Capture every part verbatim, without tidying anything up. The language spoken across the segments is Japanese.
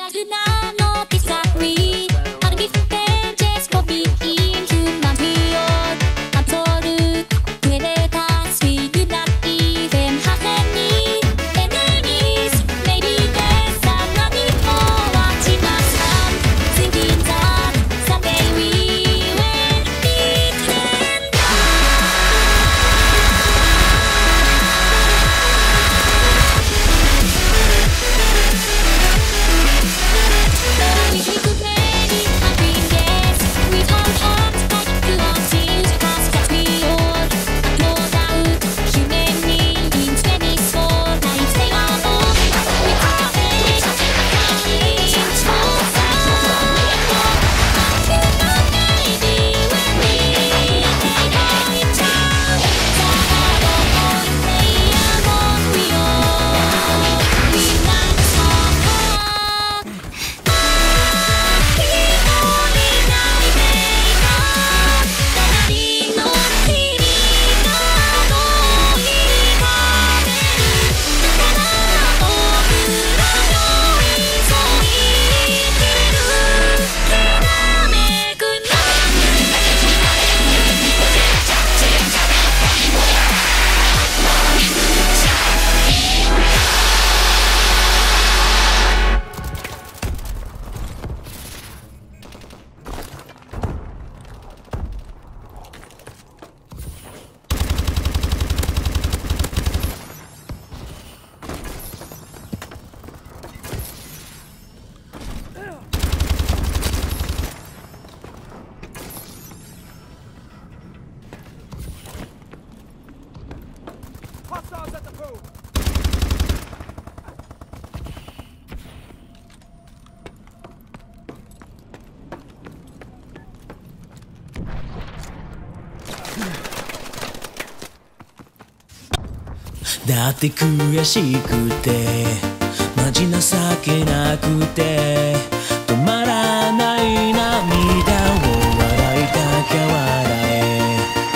だって悔しくてマジ情けなくて止まらない涙を笑いたきゃ笑え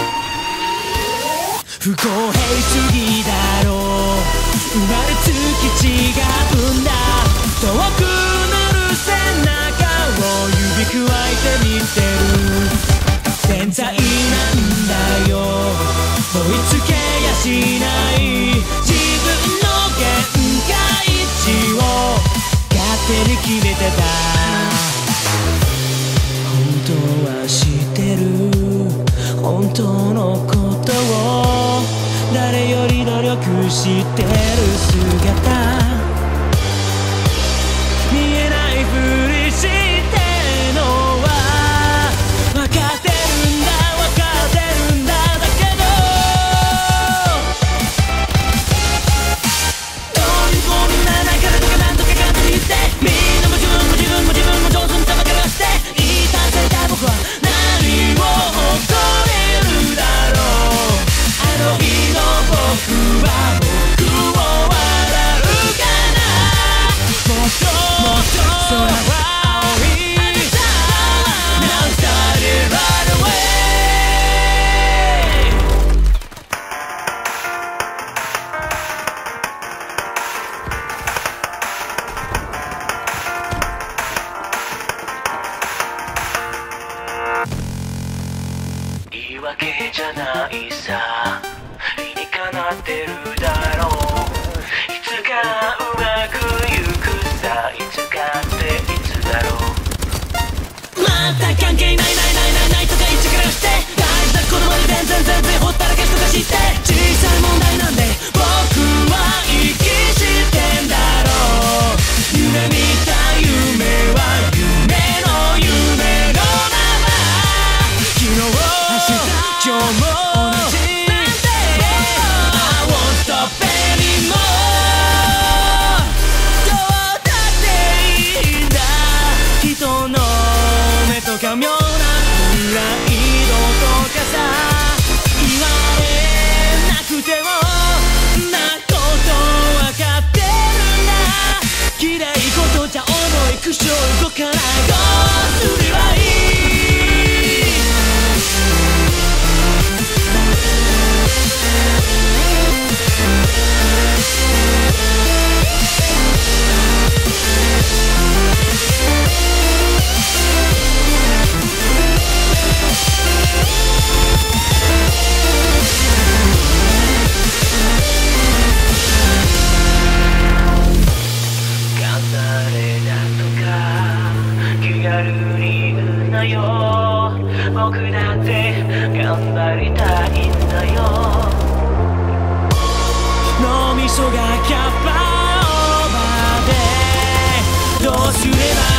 不公平すぎだろう生まれつき違うんだ遠くなる背中を指くわえて見てる天才なんだよ追いつけやしない自分の限界値を勝手に決めてた本当は知ってる本当のことを誰より努力してる姿見えないふりしてるのは分かってるんだ分かってるんだだけどどうにこんな中でとかなんとかかんと言ってみんなも自分も自分も自分も上手にたまからして言いたせた僕は何を誇れるだろうあの日の僕は僕を笑うかなもっともっと空は青いあなたは Now started right away 言い訳じゃないさ理にかなってるだろういつかうまくいくさいつかっていつだろうまた関係ないないないないないとか言っちゃからして大事なことまで全然全然ほったらかしとかして小さい問題なんで僕は息してんだろう夢見た夢は夢の夢のまま昨日明日今日も同じなんて I won't stop anymore どうだっていいんだ人の目とか妙なプライドとかさ言われなくてもなことわかってるんだ嫌いことじゃ重い苦笑動かないどうすればいいだよ。僕だって頑張りたいんだよ。脳みそがキャパオーバーでどうすれば